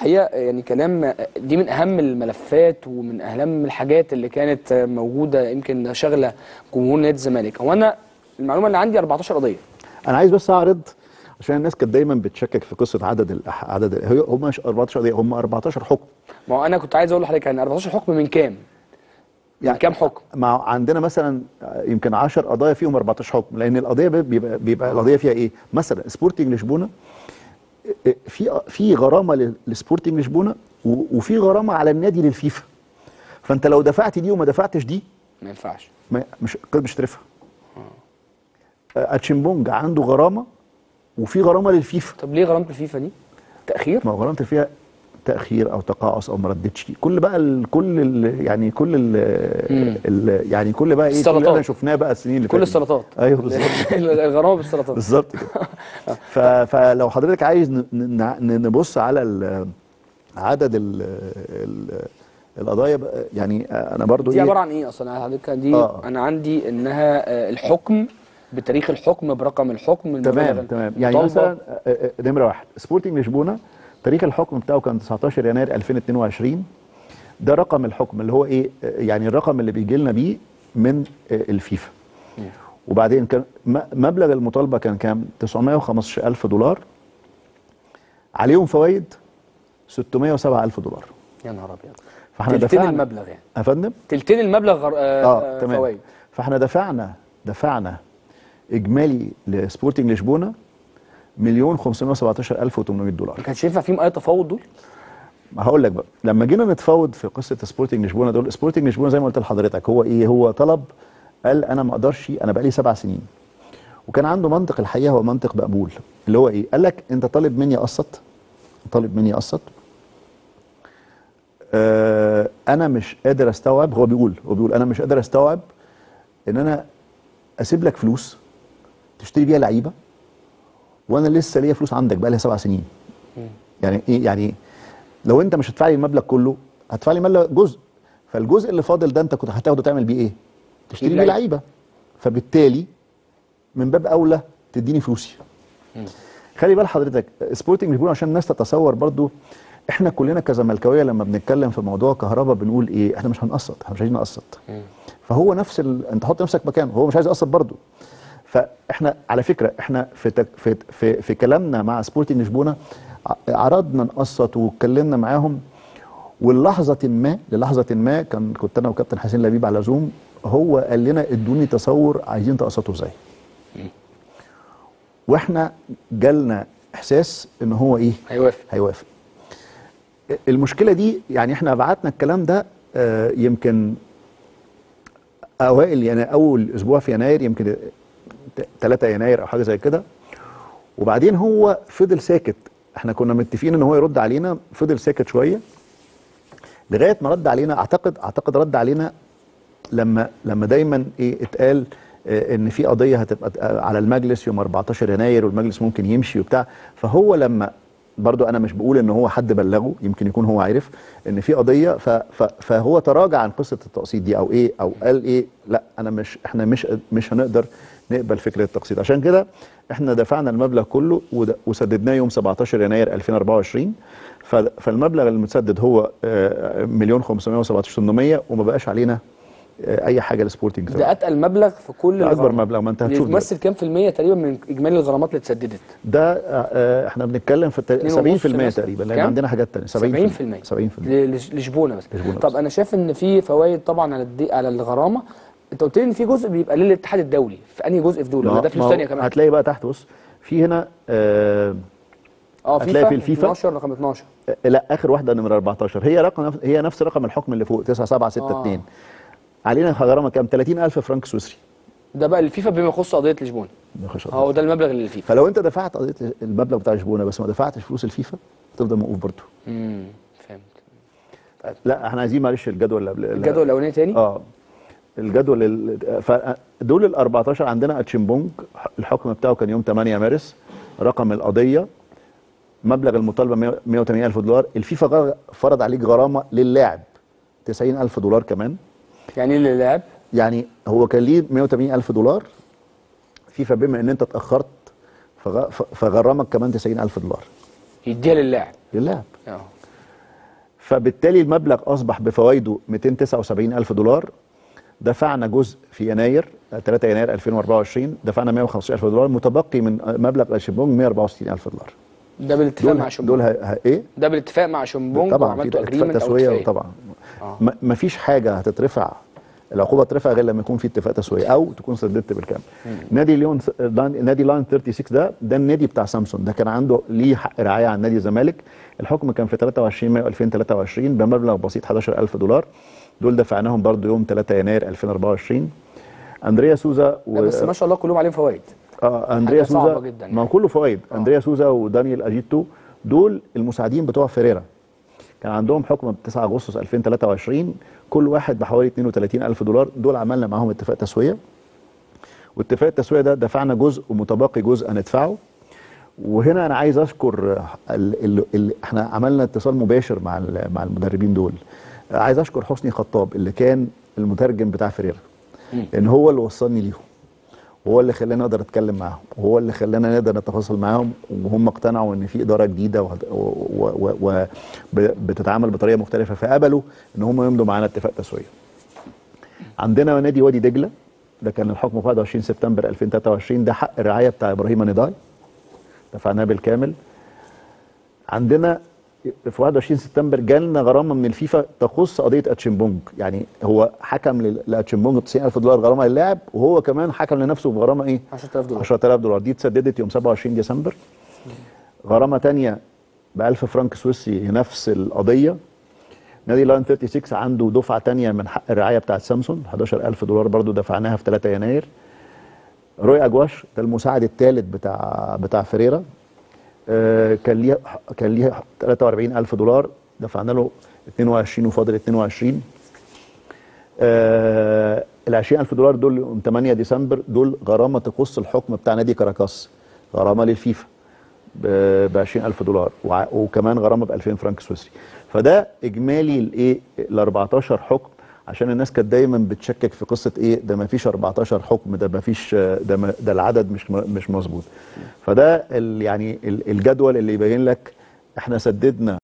الحقيقه يعني كلام دي من اهم الملفات ومن اهم الحاجات اللي كانت موجوده يمكن شغله جمهور نادي الزمالك. هو انا المعلومه اللي عندي 14 قضيه. انا عايز بس اعرض عشان الناس كانت دايما بتشكك في قصه هم مش 14 قضيه، هم 14 حكم. ما هو انا كنت عايز اقول لحضرتك يعني 14 حكم من كام؟ من يعني كام حكم؟ مع عندنا مثلا يمكن 10 قضايا فيهم 14 حكم، لان القضيه بيبقى القضيه فيها ايه؟ مثلا سبورتنج لشبونه في غرامه لسبورتنج لشبونه وفي غرامه على النادي للفيفا. فانت لو دفعت دي وما دفعتش دي ما ينفعش، مش ترفع. اتشيمبونج عنده غرامه وفي غرامه للفيفا. طب ليه غرامه الفيفا دي؟ تاخير؟ ما هو غرامه الفيفا تاخير او تقاعس او ما ردتش، كل بقى يعني كل بقى ايه اللي احنا شفناه بقى السنين اللي كل فاتت. السلطات. ايوه بالظبط. الغرامه بالسلطات بالظبط كده. فلو حضرتك عايز نبص على عدد القضايا يعني انا برضو دي عباره عن ايه اصلا حضرتك؟ دي انا عندي انها الحكم بتاريخ الحكم برقم الحكم تمام يعني مثلا نمره 1 سبورتنج لشبونه تاريخ الحكم بتاعه كان 19 يناير 2022. ده رقم الحكم اللي هو ايه يعني الرقم اللي بيجي لنا بيه من الفيفا. وبعدين كان مبلغ المطالبه كان كام؟ 915,000 دولار، عليهم فوائد 607,000 دولار. يا نهار ابيض. فاحنا تلتين المبلغ يعني يا فندم؟ تلتين المبلغ تمام. فوائد. فاحنا دفعنا اجمالي لسبورتنج لشبونه 1,517,800 دولار. ما كانش ينفع فيهم اي تفاوض دول؟ ما هقول لك بقى، لما جينا نتفاوض في قصه سبورتنج لشبونه دول، سبورتنج لشبونه زي ما قلت لحضرتك هو ايه؟ هو طلب، قال انا ما اقدرش، انا بقى لي 7 سنين. وكان عنده منطق الحقيقه هو منطق مقبول، اللي هو ايه؟ قال لك انت طالب مني اقسط، انا مش قادر استوعب. هو بيقول انا مش قادر استوعب ان انا اسيب لك فلوس تشتري بيها لعيبه وانا لسه ليا فلوس عندك بقى لي 7 سنين. يعني ايه؟ يعني لو انت مش هتدفع لي المبلغ كله هتدفع لي مبلغ جزء، فالجزء اللي فاضل ده انت كنت هتاخده تعمل بيه ايه؟ تشتري بيه لعيبه. فبالتالي من باب اولى تديني فلوسي. خلي بال حضرتك سبورتنج لشبونه عشان الناس تتصور برضو، احنا كلنا كزملكاويه لما بنتكلم في موضوع كهرباء بنقول ايه؟ احنا مش هنقسط، احنا مش عايزين نقسط. فهو نفس انت حط نفسك مكانه، هو مش عايز يقسط برضو. فاحنا على فكره احنا في كلامنا مع سبورتنج لشبونه عرضنا نقسط واتكلمنا معاهم، وللحظه ما كنت انا وكابتن حسين لبيب على زوم، هو قال لنا ادوني تصور عايزين تقسطوا ازاي. واحنا جالنا احساس ان هو ايه؟ هيوافق. المشكله دي يعني احنا بعتنا الكلام ده يمكن اوائل يعني اول اسبوع في يناير، يمكن 3 يناير او حاجه زي كده. وبعدين هو فضل ساكت، احنا كنا متفقين ان هو يرد علينا، فضل ساكت شويه لغايه ما رد علينا. اعتقد رد علينا لما دايما ايه اتقال ان في قضيه هتبقى على المجلس يوم 14 يناير والمجلس ممكن يمشي وبتاع. فهو لما برضو انا مش بقول ان هو حد بلغه، يمكن يكون هو عارف ان في قضيه فهو تراجع عن قصه التقسيط دي او ايه، او قال ايه لا احنا مش هنقدر نقبل فكره التقسيط. عشان كده احنا دفعنا المبلغ كله وسددناه يوم 17 يناير 2024. فالمبلغ المتسدد هو 1,517,800 وما بقاش علينا اي حاجه لسبورتنج. ده اتقل مبلغ في كل اكبر مبلغ، ما انت هتشوف بيمثل كام في المية تقريبا من اجمالي الغرامات اللي اتسددت؟ ده احنا بنتكلم في 70% تقريبا، لان عندنا حاجات ثانيه. 70% لشبونه بس. طب انا شايف ان في فوائد طبعا على الغرامه. انت قلت لي ان في جزء بيبقى للاتحاد الدولي، في انهي جزء في دول ولا ده فلوس ثانيه كمان؟ هتلاقي بقى تحت، بص في هنا هتلاقي في الفيفا 12 رقم 12. لا اخر واحده نمره 14 هي نفس رقم الحكم اللي فوق 9762. علينا غرامه كام؟ 30,000 فرنك سويسري. ده بقى الفيفا بما يخص قضيه لشبونه. هو ده المبلغ اللي للفيفا. فلو انت دفعت قضيه المبلغ بتاع لشبونه بس ما دفعتش فلوس الفيفا هتفضل موقوف برضه. فهمت. طيب. لا احنا عايزين معلش الجدول الجدول الاولاني تاني. الجدول دول ال 14 عندنا اتشيمبونج الحكم بتاعه كان يوم 8 مارس. رقم القضيه مبلغ المطالبه 180,000 دولار. الفيفا فرض عليك غرامه للاعب 90,000 دولار كمان. يعني ايه للاعب؟ يعني هو كان ليه 180,000 دولار، فيفا بما ان انت اتاخرت فغرمك كمان 90,000 دولار يديها للاعب. فبالتالي المبلغ اصبح بفوائده 279,000 دولار. دفعنا جزء في يناير 3 يناير 2024 دفعنا 115,000 دولار، متبقي من مبلغ اشيمبونج 164,000 دولار. ده بالاتفاق مع شيمبونج؟ ايه ده بالاتفاق مع شيمبونج طبعا، وعملتوا في اتفاق اجريمنت او تسويه. اتفاقيه؟ وطبعا ما فيش حاجه هتترفع، العقوبه ترفع غير لما يكون في اتفاق تسويه او تكون سددت بالكامل. نادي لاين 36 ده النادي بتاع سامسون، ده كان عنده ليه حق رعايه عن نادي الزمالك. الحكم كان في 23 مايو 2023 بمبلغ بسيط 11,000 دولار. دول دفعناهم برضو يوم 3 يناير 2024. اندريا سوزا بس ما شاء الله كلهم عليهم فوائد. اندريا سوزا جدا ما كله فوائد. اندريا سوزا ودانيال اجيتو دول المساعدين بتوع فيريرا، كان عندهم حكم ب 9 اغسطس 2023 كل واحد بحوالي 32,000 دولار. دول عملنا معاهم اتفاق تسويه، واتفاق التسويه ده دفعنا جزء ومتبقي جزء هندفعه. وهنا انا عايز اشكر احنا عملنا اتصال مباشر مع المدربين دول. عايز اشكر حسني خطاب اللي كان المترجم بتاع فيريرا، لان هو اللي وصلني ليهم، وهو اللي خلاني اقدر اتكلم معاهم، وهو اللي خلانا نقدر نتواصل معاهم، وهم اقتنعوا ان في اداره جديده وبتتعامل بطريقه مختلفه، فقبلوا ان هم يمضوا معانا اتفاق تسويه. عندنا نادي وادي دجله، ده كان الحكم في 21 سبتمبر 2023، ده حق الرعايه بتاع ابراهيم نضاي دفعناه بالكامل. عندنا في 21 سبتمبر جالنا غرامه من الفيفا تخص قضيه اتشيمبونج، يعني هو حكم لاتشيمبونج 90,000 دولار غرامه للاعب، وهو كمان حكم لنفسه بغرامه ايه؟ 10,000 دولار. 10,000 دولار دي اتسددت يوم 27 ديسمبر. غرامه ثانيه ب 1000 فرنك سويسري نفس القضيه. نادي لاين 36 عنده دفعه ثانيه من حق الرعايه بتاعت سامسون 11,000 دولار برضو دفعناها في 3 يناير. روي اجواش ده المساعد الثالث بتاع فيريرا، كان ليه 43,000 دولار دفعنا له 22 وفاضل 22. ال 20,000 دولار دول يوم 8 ديسمبر دول غرامه تخص الحكم بتاع نادي كاراكاس، غرامه للفيفا ب 20,000 دولار، وكمان غرامه ب 2000 فرنك سويسري. فده اجمالي الايه ال 14 حكم، عشان الناس كانت دايما بتشكك في قصه ايه ده ما فيش 14 حكم، ده ما فيش ده العدد مش مظبوط. فده يعني الجدول اللي يبين لك احنا سددنا